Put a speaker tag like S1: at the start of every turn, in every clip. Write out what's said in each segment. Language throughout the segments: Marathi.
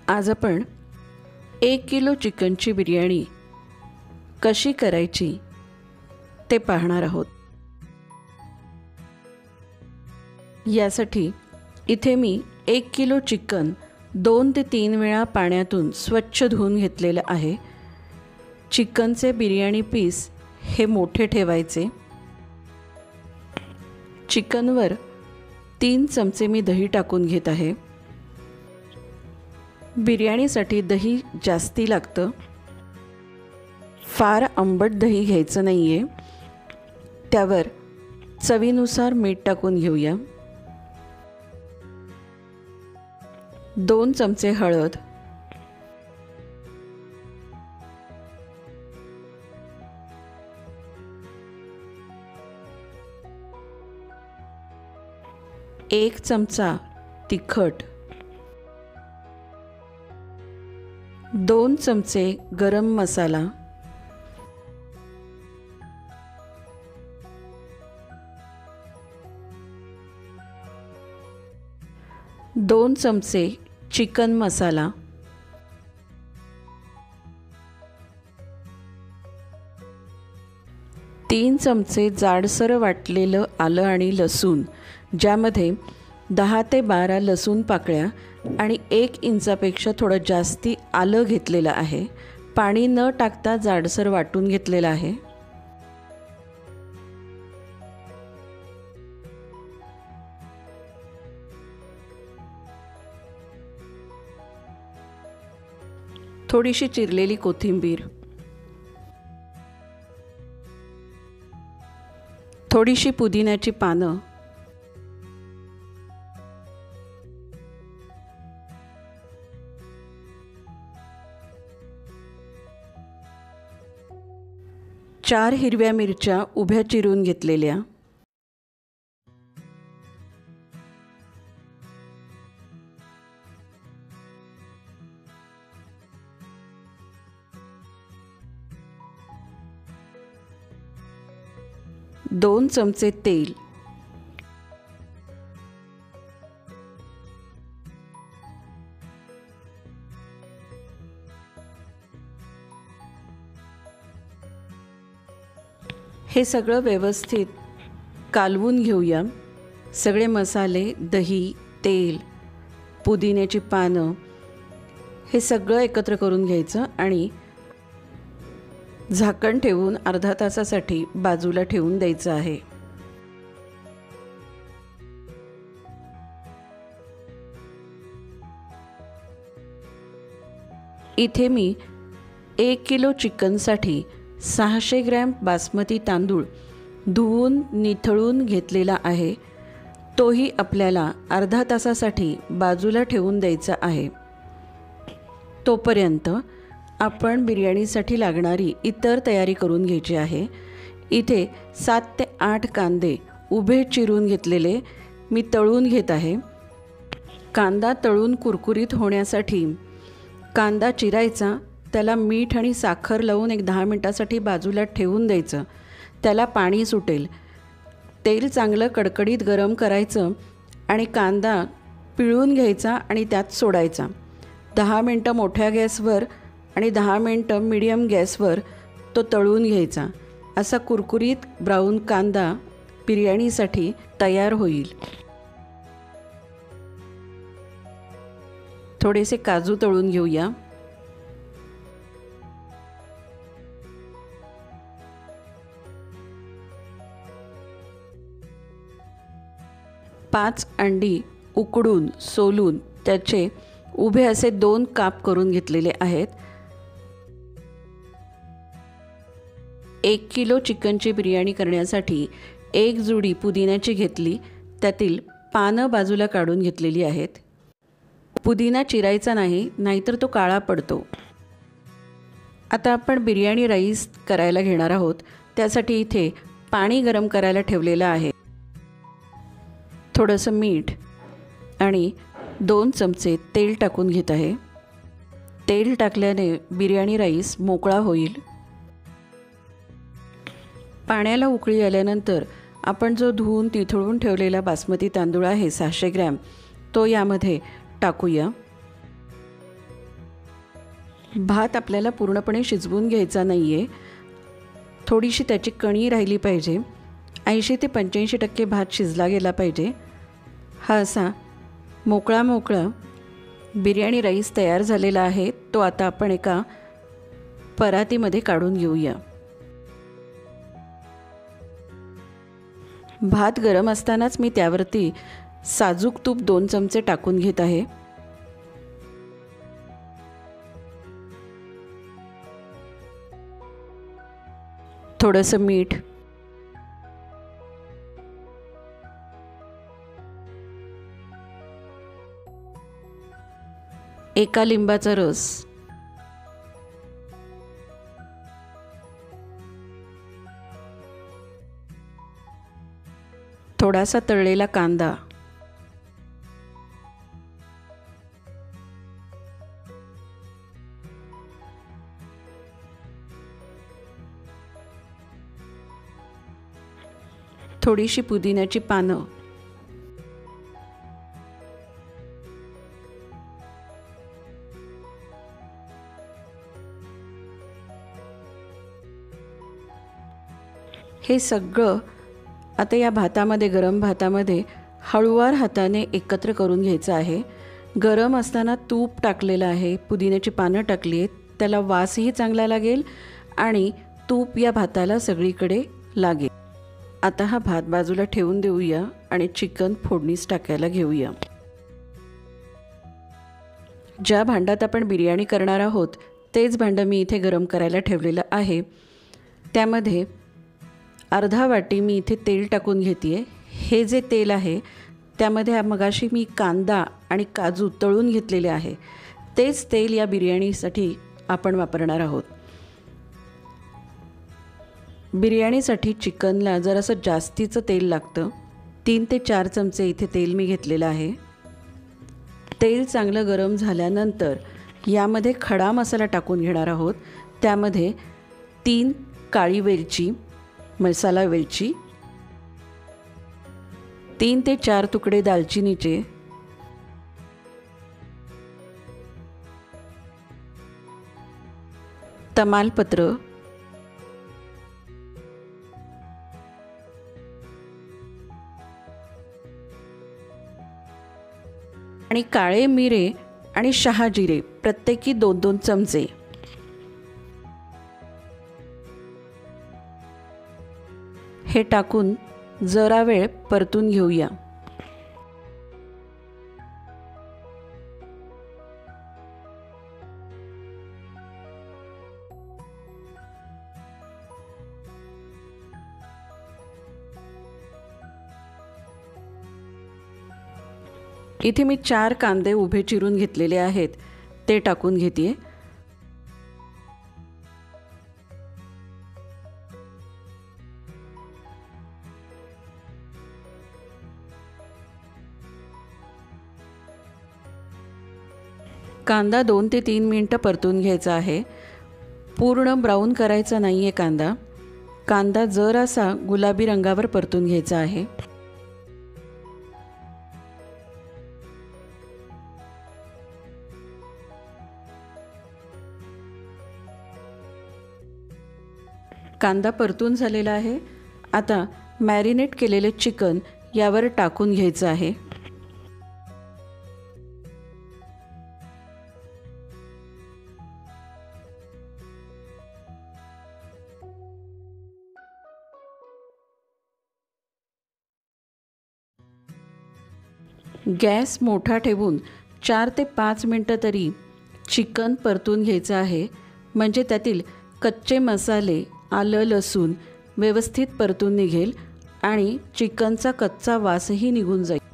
S1: आज आपण 1 किलो चिकनची बिर्याणी कशी करायची ते पाहणार आहोत। यासाठी इथे मी 1 किलो चिकन 2 ते 3 वेळा पाण्यातून स्वच्छ धुवून घेतलेलं आहे। चिकनचे बिर्याणी पीस हे मोठे ठेवायचे। चिकनवर 3 चमचे मी दही टाकून घेत आहे। बिर्याणीसाठी दही जास्ती लागतं, फार आंबट दही घ्यायचं नाही आहे। त्यावर चवीनुसार मीठ टाकून घेऊया। 2 चमचे हळद, 1 चमचा तिखट, 2 चमचे गरम मसाला, 2 चमचे चिकन मसाला, 3 चमचे जाडसर वाटलेलं आलं आणि लसूण, ज्यामध्ये 10 ते 12 लसूण पाकळ्या आणि 1 इंचापेक्षा थोडं जास्ती आलं घेतलेलं आहे। पाणी न टाकता जाडसर वाटून घेतलेलं आहे। थोडीशी चिरलेली कोथिंबीर, थोडीशी पुदिन्याची पानं, चार हिरव्या मिरच्या उभ्या चिरून घेतलेल्या, दोन चमचे तेल, हे सगळं व्यवस्थित कालवून घेऊया। सगळे मसाले, दही, तेल, पुदिन्याची पानं हे सगळं एकत्र करून घ्यायचं आणि झाकण ठेवून अर्धा तासासाठी बाजूला ठेवून द्यायचं आहे। इथे मी 1 किलो चिकनसाठी 600 ग्रॅम बासमती तांदूळ धुवून निथळून घेतलेला आहे। तोही आपल्याला अर्धा तासासाठी बाजूला ठेवून द्यायचा आहे। तोपर्यंत आपण बिर्याणीसाठी लागणारी इतर तयारी करून घ्यायची आहे। इथे 7 ते 8 कांदे उभे चिरून घेतलेले मी तळून घेत आहे। कांदा तळून कुरकुरीत होण्यासाठी कांदा चिरायचा, त्याला मीठ आणि साखर लावून 10 मिनिटासाठी बाजूला ठेवून द्यायचं। त्याला पाणी सुटेल। तेल चांगलं कडकडीत गरम करायचं आणि कांदा पिळून घ्यायचा आणि त्यात सोडायचा। 10 मिनटं मोठ्या गॅसवर आणि 10 मिनटं मीडियम गॅसवर तो तळून घ्यायचा। असा कुरकुरीत ब्राऊन कांदा बिर्याणीसाठी तयार होईल। थोडेसे काजू तळून घेऊया। पाच अंडी उकडून सोलून त्याचे उभे असे 2 काप करून घेतलेले आहेत। 1 किलो चिकनची बिर्याणी करण्यासाठी 1 जुडी पुदिन्याची घेतली, त्यातील पानं बाजूला काढून घेतलेली आहेत। पुदिना चिरायचा नाही, नाहीतर तो काळा पडतो। आता आपण बिर्याणी राईस करायला घेणार आहोत। त्यासाठी इथे पाणी गरम करायला ठेवलेलं आहे। थोडंसं मीठ आणि 2 चमचे तेल टाकून घेत आहे। तेल टाकल्याने बिर्याणी राईस मोकळा होईल। पाण्याला उकळी आल्यानंतर आपण जो धुवून तिथळून ठेवलेला बासमती तांदूळ आहे 600 ग्रॅम, तो यामध्ये टाकूया। भात आपल्याला पूर्णपणे शिजवून घ्यायचा नाही आहे, थोडीशी त्याची कणी राहिली पाहिजे. 80 ते 85% भात शिजला गेला पाहिजे. हा असा मोकळा मोकळा बिर्याणी राईस तयार झालेला आहे. तो आता आपण एका परातीमध्ये काढून घेऊया. भात गरम असतानाच मी त्यावरती साजूक तूप 2 चमचे टाकून घेत आहे. थोडंसं मीठ, एका लिंबाचा रस, थोडासा तळलेला कांदा, थोडीशी पुदिन्याची पानं, हे सगळं आता या भातामध्ये, गरम भातामध्ये हळूवार हाताने एकत्र करून घ्यायचं आहे. गरम असताना तूप टाकलेलं आहे, पुदिन्याची पानं टाकली आहेत, त्याला वासही चांगला लागेल आणि तूप या भाताला सगळीकडे लागेल. आता हा भात बाजूला ठेवून देऊया आणि चिकन फोडणीस टाकायला घेऊया. ज्या भांड्यात आपण बिर्याणी करणार आहोत तेच भांडं मी इथे गरम करायला ठेवलेलं आहे. त्यामध्ये अर्धा वाटी मी इथे तेल टाकून घेते आहे. हे जे तेल आहे त्यामध्ये मगाशी मी कांदा आणि काजू तळून घेतलेले आहे, तेच तेल या बिर्याणीसाठी आपण वापरणार आहोत. बिर्याणीसाठी चिकनला जरासं जास्तीचं तेल लागतं. 3 ते 4 चमचे इथे तेल मी घेतलेलं आहे. तेल चांगलं गरम झाल्यानंतर यामध्ये खडा मसाला टाकून घेणार आहोत. त्यामध्ये 3 काळी वेलची, मसाला वेलची, 3 ते 4 तुकडे दालचिनीचे, तमालपत्र, आणि काळे मिरे आणि शहाजिरे प्रत्येकी 2-2 चमचे. हे टाकून जरा वेळ परतून घेऊया. इथे मी 4 कांदे उभे चिरून घेतलेले आहेत, ते टाकून घेते. कांदा 2 ते 3 मिनिटं परतून घ्यायचा आहे. पूर्ण ब्राऊन करायचा नाही आहे कांदा. कांदा जरासा गुलाबी रंगावर परतून घ्यायचा आहे. कांदा परतून झालेला आहे. आता मॅरिनेट केलेले चिकन यावर टाकून घ्यायचं आहे. गॅस मोठा ठेवून 4 ते 5 मिनटं तरी चिकन परतून घ्यायचं आहे, म्हणजे त्यातील कच्चे मसाले, आलं लसूण व्यवस्थित परतून निघेल आणि चिकनचा कच्चा वासही निघून जाईल.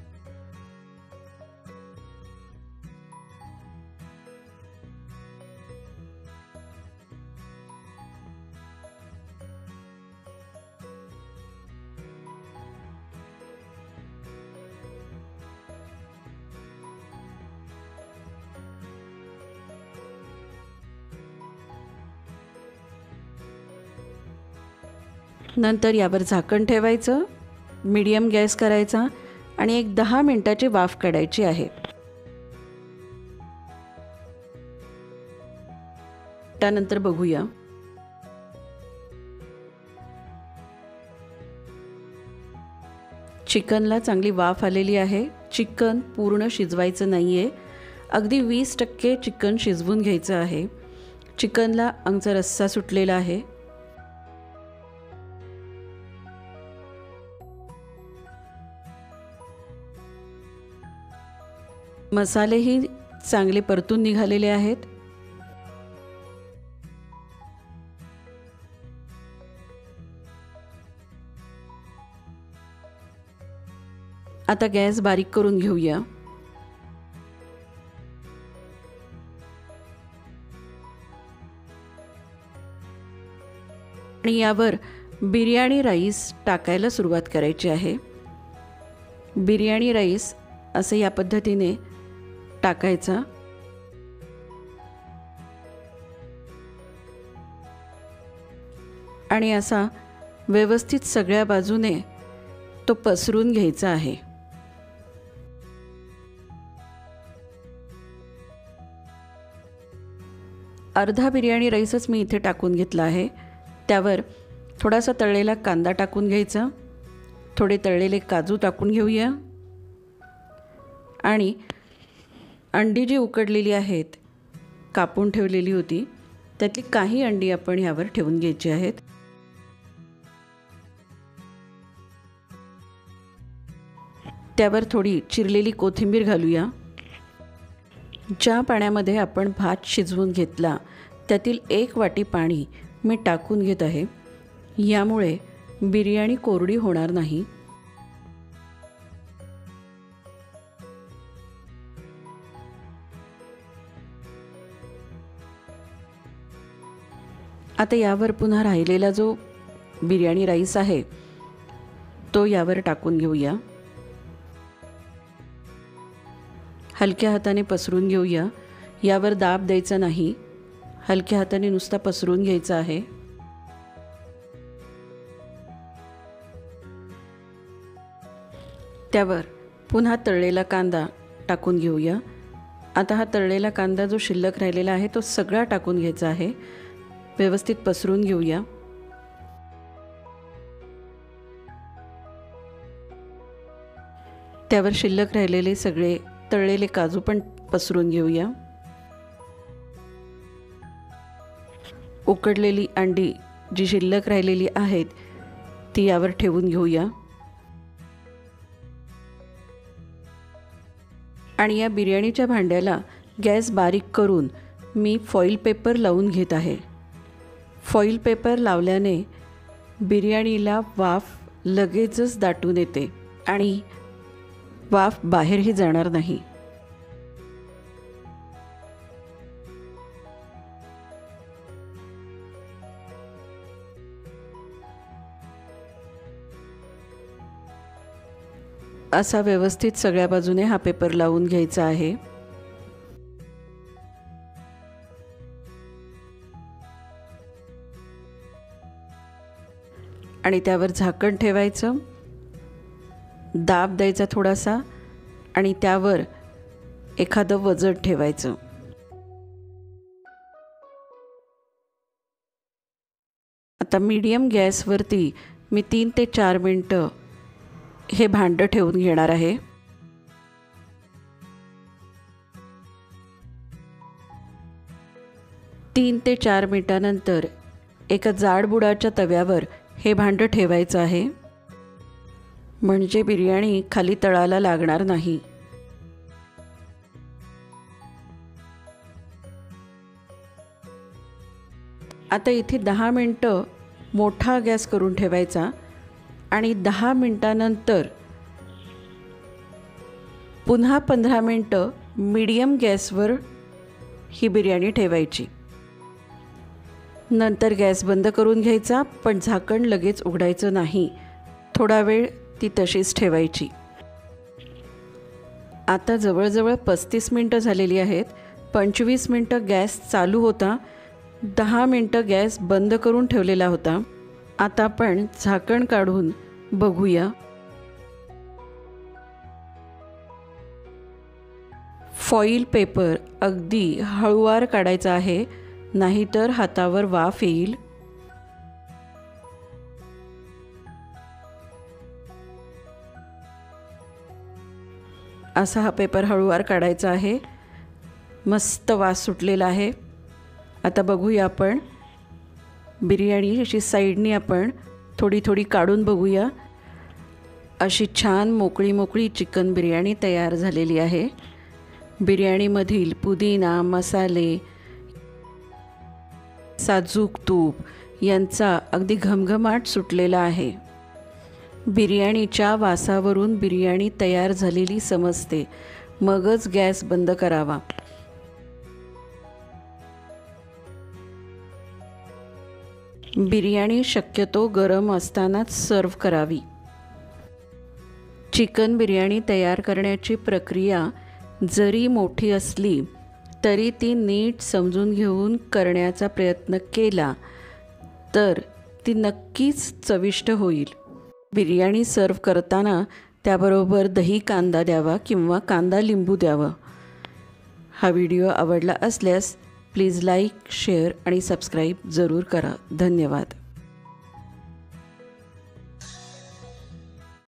S1: नंतर यावर झाकण ठेवायचं, मीडियम गॅस करायचा आणि एक 10 मिनिटाची वाफ काढायची आहे. त्यानंतर बघूया. चिकनला चांगली वाफ आलेली आहे. चिकन पूर्ण शिजवायचं नाही आहे, अगदी 20% चिकन शिजवून घ्यायचं आहे. चिकनला अंगचा रस्सा सुटलेला आहे. मसालेही चांगले परतून निघालेले आहेत. आता गॅस बारीक करून घेऊया. आणि यावर बिर्याणी राईस टाकायला सुरुवात करायची आहे. बिर्याणी राईस असं या पद्धतीने टाकायचा. आणि असा व्यवस्थित सगळ्या बाजूने तो पसरून घ्यायचा आहे. अर्धा बिर्याणी राईसच मी इथे टाकून घेतला आहे. त्यावर थोडासा तळलेला कांदा टाकून घ्यायचा, थोडे तळलेले काजू टाकून घेऊया. आणि अंडी जी उकडलेली आहेत, कापून ठेवलेली होती, त्यातली काही अंडी आपण ह्यावर ठेवून घ्यायची आहेत. त्यावर थोडी चिरलेली कोथिंबीर घालूया. ज्या पाण्यामध्ये आपण भात शिजवून घेतला त्यातील 1 वाटी पाणी मी टाकून घेत आहे. यामुळे बिर्याणी कोरडी होणार नाही. आता यावर पुन्हा राहिलेला जो बिर्याणी राईस आहे तो यावर टाकून घेऊया. हलक्या हाताने पसरून घेऊया. यावर दाब द्यायचा नाही, हलक्या हाताने नुसता पसरून घ्यायचा आहे. त्यावर पुन्हा तळलेला कांदा टाकून घेऊया. आता हा तळलेला कांदा जो शिल्लक राहिलेला आहे तो सगळा टाकून घ्यायचा आहे. व्यवस्थित पसरून घेऊया. त्यावर शिल्लक राहिलेले सगळे तळलेले काजू पण पसरून घेऊया. उकडलेली अंडी जी शिल्लक राहिलेली आहेत ती यावर ठेवून घेऊया. आणि या बिर्याणीच्या भांड्याला गॅस बारीक करून मी फॉईल पेपर लावून घेत आहे. फॉईल पेपर लावल्याने बिर्याणीला वाफ लगेचच दाटून येते आणि वाफ बाहेरही जाणार नाही. असा व्यवस्थित सगळ्या बाजूने हा पेपर लावून घ्यायचा आहे. आणि त्यावर झाकण ठेवायचं, दाब द्यायचा थोडासा आणि त्यावर एखादं वजन ठेवायचं. आता मीडियम गॅसवरती मी 3 ते 4 मिनटं हे भांडं ठेवून घेणार आहे. तीन ते 4 मिनिटानंतर एका जाडबुडाच्या तव्यावर हे भांडं ठेवायचं आहे, म्हणजे बिर्याणी खाली तळाला लागणार नाही. आता इथे 10 मिनटं मोठा गॅस करून ठेवायचा आणि 10 मिनटानंतर पुन्हा 15 मिनटं मीडियम गॅसवर ही बिर्याणी ठेवायची. नंतर गॅस बंद करून घ्यायचा, पण झाकण लगेच उघडायचं नाही. थोडा वेळ ती तशीच ठेवायची. आता जवळजवळ 35 मिनटं झालेली आहेत. 25 मिनटं गॅस चालू होता, 10 मिनटं गॅस बंद करून ठेवलेला होता. आता आपण झाकण काढून बघूया. फॉईल पेपर अगदी हळूवार काढायचा आहे, नाहीतर हातावर वाफ येईल। असा हा पेपर हळूवार काढायचा आहे। मस्त वास सुटलेला आहे। आता बघूया आपण बिर्याणी अशी साईडनी आपण थोडी थोडी काढून बघूया। अशी छान मोकळी मोकळी चिकन बिर्याणी तयार झालेली आहे। बिर्याणीमधील पुदिना, मसाले, साजूक तूप यांचा अगदी घमघमाट सुटलेला आहे। बिर्याणीच्या वासावरून बिर्याणी तयार झालेली समजते, मगच गॅस बंद करावा। बिर्याणी शक्यतो गरम असतानाच सर्व करावी। चिकन बिर्याणी तयार करण्याची प्रक्रिया जरी मोठी असली तरी ती नीट समजून घेऊन करण्याचा प्रयत्न केला तर ती नक्कीच चविष्ट होईल। बिर्याणी सर्व करताना त्याबरोबर दही कांदा द्यावा किंवा कांदा लिंबू द्यावा। हा व्हिडिओ आवडला असल्यास प्लीज लाईक, शेअर आणि सबस्क्राईब जरूर करा। धन्यवाद।